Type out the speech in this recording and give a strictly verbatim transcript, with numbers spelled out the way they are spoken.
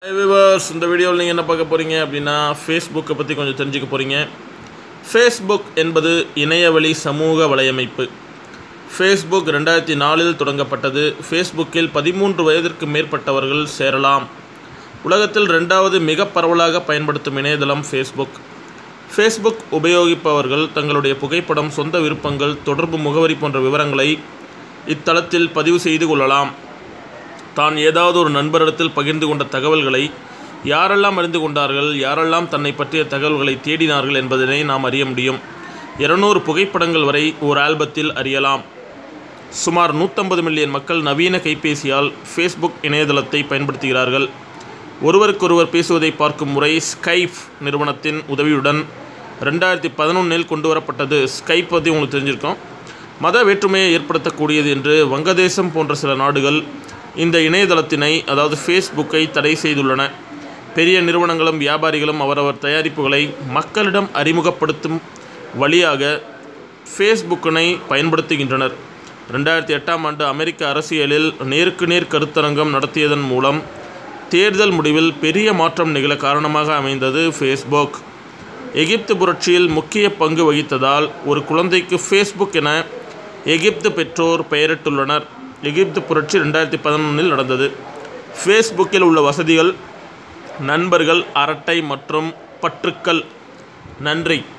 Hi viewers, இந்த வீடியோவில் நீங்கள் என்ன பார்க்க போகிறீங்க அப்படின்னா ஃபேஸ்புக்கை பற்றி கொஞ்சம் தெரிஞ்சுக்க போகிறீங்க. ஃபேஸ்புக் என்பது இணையவழி சமூக வலையமைப்பு. ஃபேஸ்புக் ரெண்டாயிரத்தி நாலில் தொடங்கப்பட்டது. ஃபேஸ்புக்கில் பதிமூன்று வயதிற்கு மேற்பட்டவர்கள் சேரலாம். உலகத்தில் ரெண்டாவது மிக பரவலாக பயன்படுத்தும் இணையதளம் ஃபேஸ்புக். ஃபேஸ்புக் உபயோகிப்பவர்கள் தங்களுடைய புகைப்படம், சொந்த விருப்பங்கள், தொடர்பு முகவரி போன்ற விவரங்களை இத்தளத்தில் பதிவு செய்து கொள்ளலாம். தான் ஏதாவது ஒரு நண்பரிடத்தில் பகிர்ந்து கொண்ட தகவல்களை யாரெல்லாம் அறிந்து கொண்டார்கள், யாரெல்லாம் தன்னை பற்றிய தகவல்களை தேடினார்கள் என்பதனை நாம் அறிய முடியும். இருநூறு புகைப்படங்கள் வரை ஒரு ஆல்பத்தில் அறியலாம். சுமார் நூற்றம்பது மில்லியன் மக்கள் நவீன கைபேசியால் ஃபேஸ்புக் இணையதளத்தை பயன்படுத்துகிறார்கள். ஒருவருக்கொருவர் பேசுவதை பார்க்கும் முறை ஸ்கைப் நிறுவனத்தின் உதவியுடன் ரெண்டாயிரத்தி பதினொன்றில் கொண்டு வரப்பட்டது. ஸ்கைப் பற்றி உங்களுக்கு தெரிஞ்சிருக்கோம். மத வேற்றுமையை ஏற்படுத்தக்கூடியது என்று வங்கதேசம் போன்ற சில நாடுகள் இந்த இணையதளத்தினை, அதாவது ஃபேஸ்புக்கை தடை செய்துள்ளன. பெரிய நிறுவனங்களும் வியாபாரிகளும் அவரவர் தயாரிப்புகளை மக்களிடம் அறிமுகப்படுத்தும் வழியாக ஃபேஸ்புக்கினை பயன்படுத்துகின்றனர். ரெண்டாயிரத்தி எட்டாம் ஆண்டு அமெரிக்க அரசியலில் நேருக்கு நேர் கருத்தரங்கம் நடத்தியதன் மூலம் தேர்தல் முடிவில் பெரிய மாற்றம் நிகழ காரணமாக அமைந்தது ஃபேஸ்புக். எகிப்து புரட்சியில் முக்கிய பங்கு வகித்ததால் ஒரு குழந்தைக்கு ஃபேஸ்புக் என எகிப்து பெற்றோர் பெயரிட்டுள்ளனர். எகிப்து புரட்சி ரெண்டாயிரத்தி பதினொன்றில் நடந்தது. ஃபேஸ்புக்கில் உள்ள வசதிகள்: நண்பர்கள், அரட்டை மற்றும் பற்றுக்கள். நன்றி.